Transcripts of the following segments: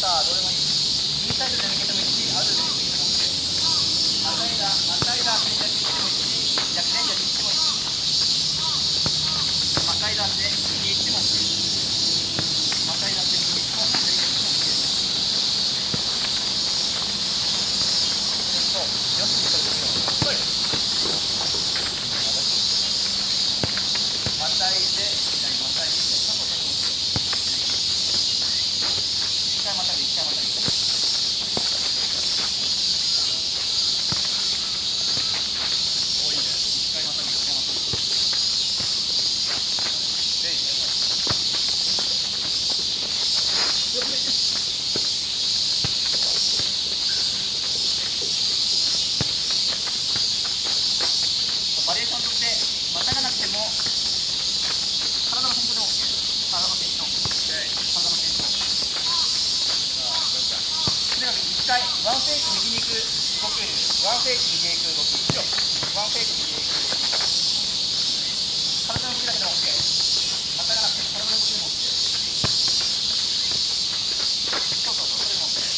かどれもいい。インサイドで抜けてもいいし、アウトで抜けてもいいし、またいだ振り出ししてもいいし、逆転でしてもいいし、またいだって右行っても OK、またいだって右行っても左行っても OK。そう、よしにそれでいいの。そうよ。またいで左、またいで左、またいでも OK。一回またいで、一回またいで。バリエーションとしてまたがなくても体の変調でも OK。 体の変調、体の変調。とにかく1回ワンフェイク右に行く動き、ワンフェイク右へ行く動き、ワンフェイク右へ行く動き、体の動きだけでも OK。 またがなくても体の動きでも OK。 そうそうそう、それでも OK。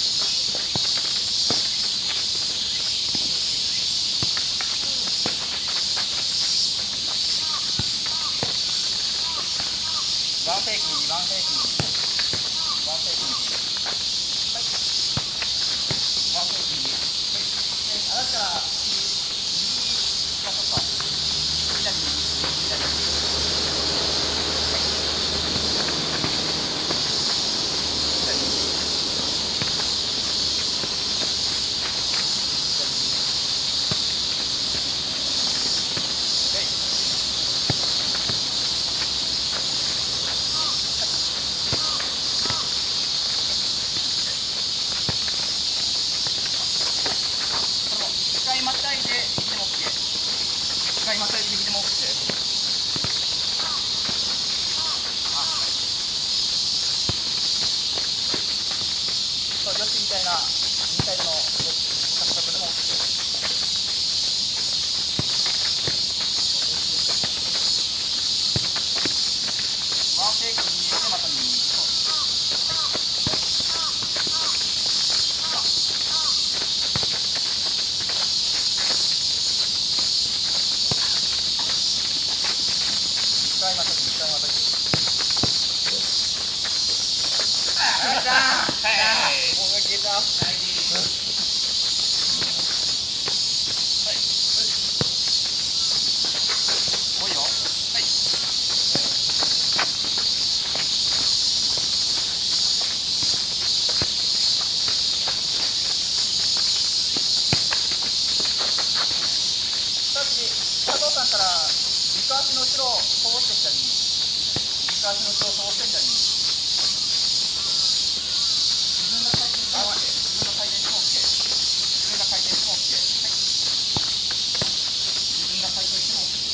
ワンフェイク右、ワンフェイク右、ワンフェイク右、はい、ワンフェイク右、はい。で、あなたから右がちょっと左右、左右、はい、左右、またいで右でも OK。 1回またいで右でも OK。 そう、よしみたいなインサイドの書き方でも OK。 ワンフェイク右でまた右に、そう、1回またいで、1回またいで。もういいよ。はい。さあ次、佐藤さんから軸足の後ろを通して左に、軸足の後ろを通して左に。自分が回転しても OK。自分が回転しても OK。自分が回転しても OK。はい。自分が回転しても OK。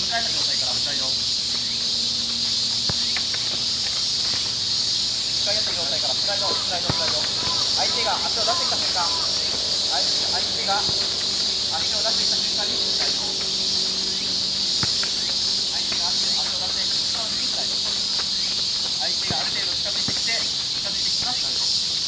えた状態からスライド。使いやすい状態からスライド、スライド、スライド。相手が足を出してきた瞬間、相手が足を出してきた瞬間にスライド。相手が足を出してきた瞬間にスライド。相手がある程度近づいてきて、近づいてきたらスライド。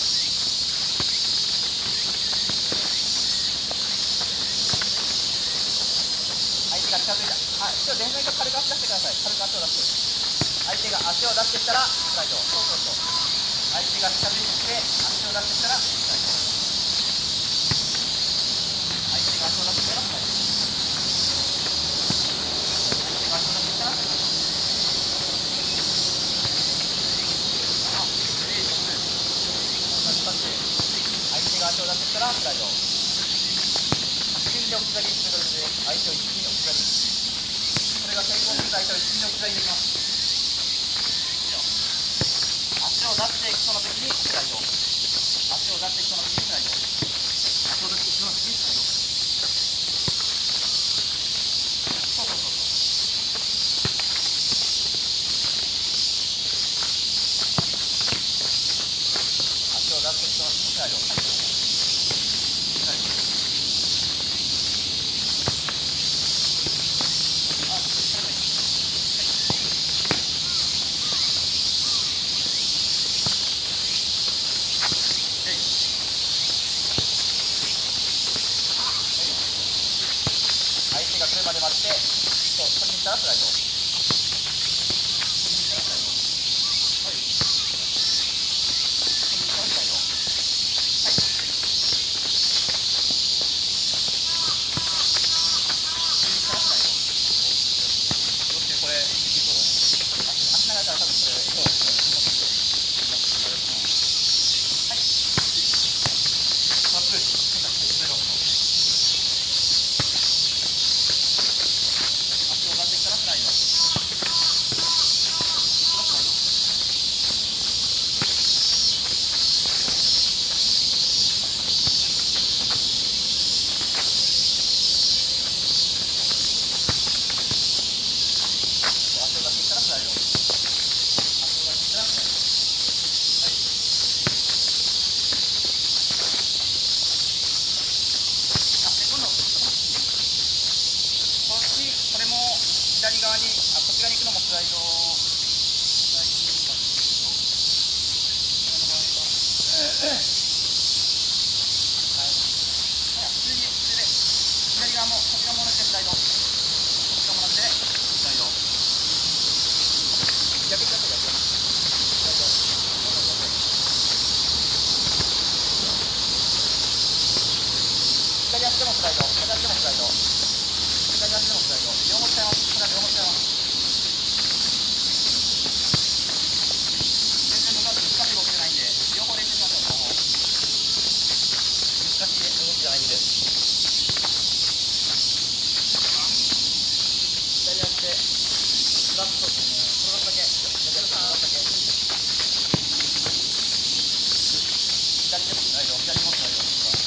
相手が近づいた。一応前面から軽く足出してください。軽く足を出して。相手が足を出してきたらスライド。そうそうそう。相手が近づいてきて足を出してきたらスライド。相手が足を出してきたらスライド。相手が足を出してきたらスライド。相手が足を出してきたらスライド。一瞬で置き去りにするので相手を一気に置き去り。これが成功すると相手を一気に置き去りできます。足を出していくその時にスライド。足を出していくその時にスライド。足を出していくその時にスライド。そうそうそうそう。足を出していくその時にスライド。相手が来るまで待って、そう、取りに行ったらスライド。取りに行ったらスライド。はい。取りに行ったらスライド。はい。取りに行ったらスライド。よってこれ、できそうだね。足長いから多分それ、そうですね。はい。トラップ、変化して、スライド。左側に、こっち側に行くのもスライド、スライディングなんですけど、普通で、左側も、こっち側も同じでスライド、こっち側も同じでスライド。逆にスライド、スライド。左足でもスライド、左足でもスライド。左足でもスライド。両方使います。これは両方使います。全然難しい動きじゃないんで、両方練習しましょう。両方。難しい動きじゃないんで。左足でフラット、転がすだけ。左足で転がすだけ。左でもスライド。左もスライド。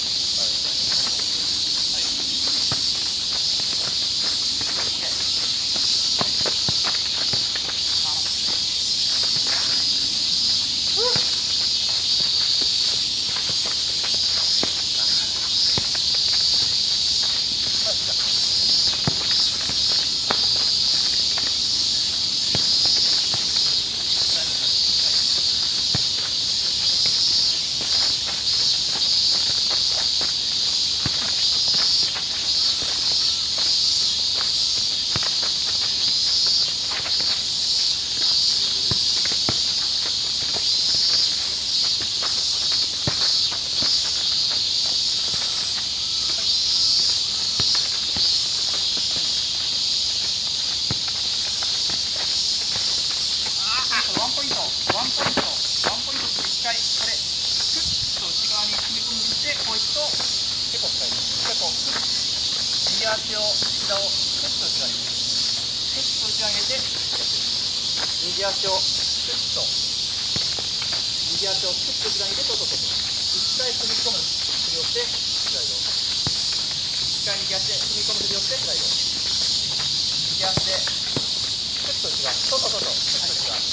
ワンポイントって一回これクッと内側に踏み込んでいってこういくと結構深いです。結構右足を膝をクッと内側にクッと内側に入れて右足をクッと右足をクッと内側に入れて一回踏み込むふりをしてスライド。一回右足で踏み込むふりをしてスライド。右足でちょっと内側に、そうちょっと内側に、ちょっと内側に。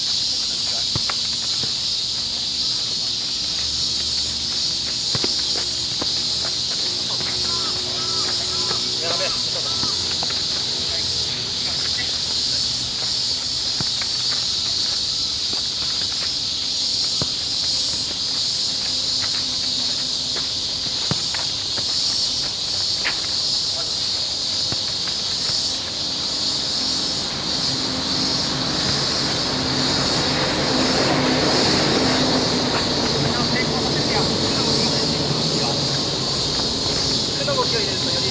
やべえ、手の動きを入れるとより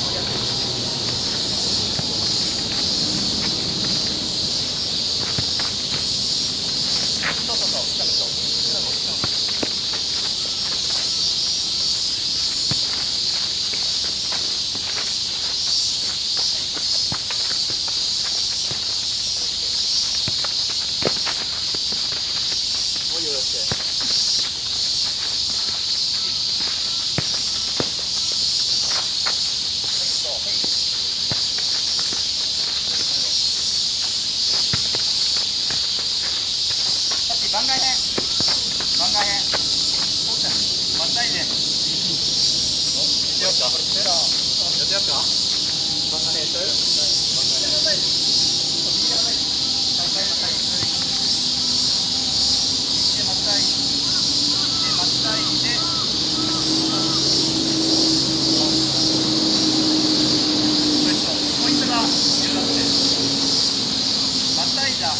番外編、番外編、まったりで。やってますか。やってますか。番外編しちゃう。番外編。まったりで。ポイントがいろいろあって。まったりだ。あと。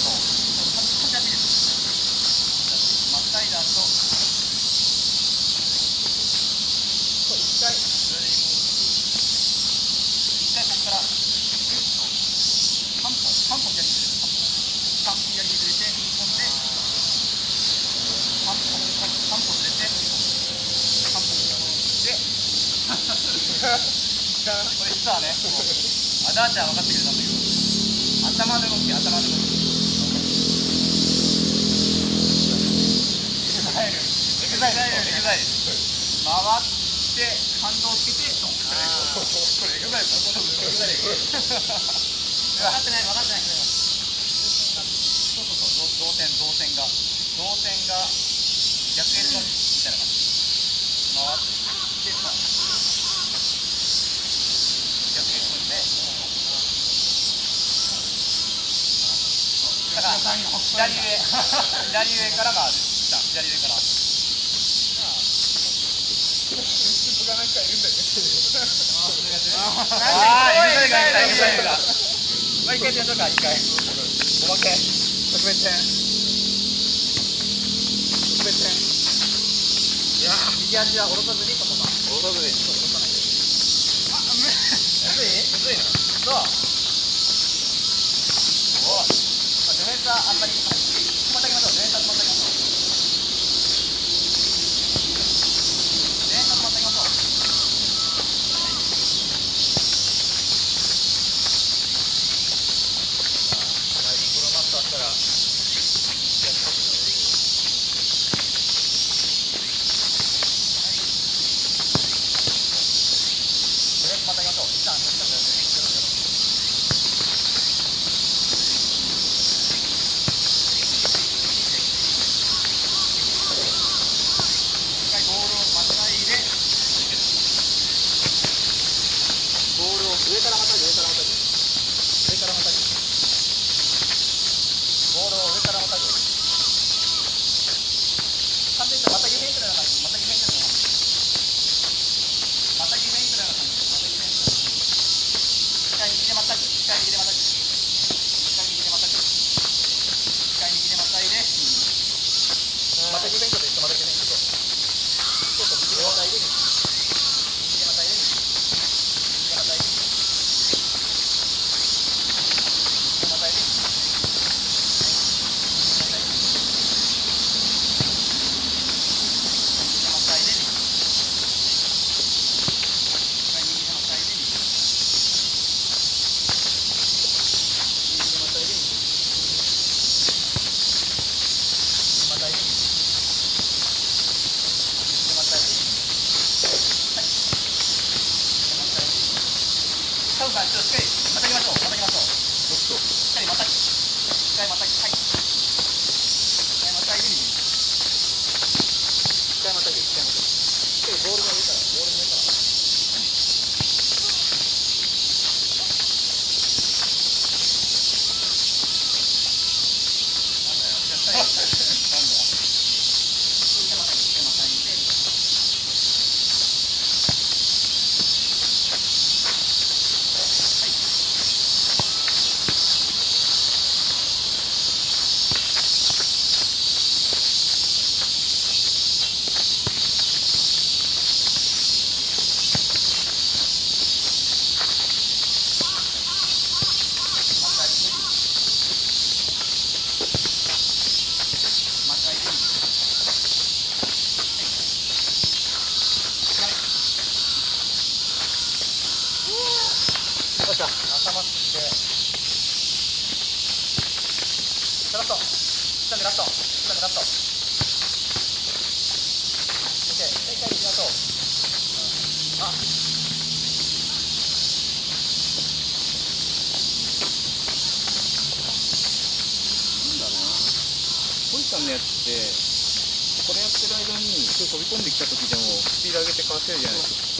マッタイダーと一回ここから3歩左にずれて3歩左にずれて踏み込んで3歩ずれて3歩でこれ実はね、アダーちゃん分かってくれたんだけど、頭の動き。エグザイル回って反動をつけてドン。これエグザイル分かってない。そう動線が逆エルみたいな感じ回って逆エルでだから左上から回る。左上から。がなんかいるんだよね。一回やっとか、一回。おまけ。特別編。いやー、右足は下ろさずに、そのまま。下ろさないで。むずいな。そう。お。ディフェンスはあんまり。止まってあげましょう。ディフェンスは止まってあげましょう。 たぎ、はい。一回またいでみる。一回またぎ、一回またぎ。ボールが上から、ボールの上から。頭つってラスト下でラスト下でラスト OK 正解ありがとうあなんだろうなホイさんのやつってこれやってる間に飛び込んできた時でもスピード上げてかわせるじゃないですか